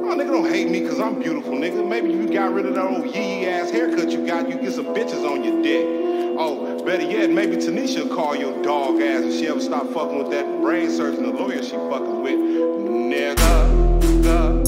Oh, nigga, don't hate me because I'm beautiful, nigga. Maybe you got rid of that old yee ass haircut you got. You get some bitches on your dick. Oh, better yet, maybe Tanisha will call your dog ass if she ever stop fucking with that brain surgeon, the lawyer she fucking with. Nigga.